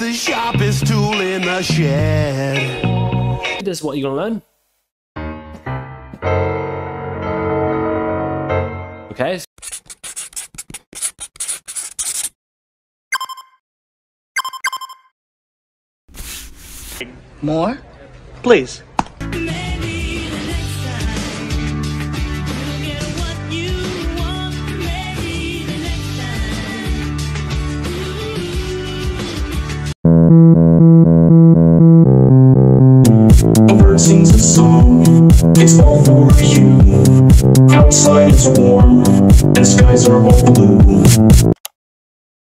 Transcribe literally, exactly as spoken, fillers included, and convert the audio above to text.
the sharpest tool in the shed. This is what you're gonna learn. Okay. More? Please. A bird sings a song, it's all for you. Outside it's warm, and skies are all blue.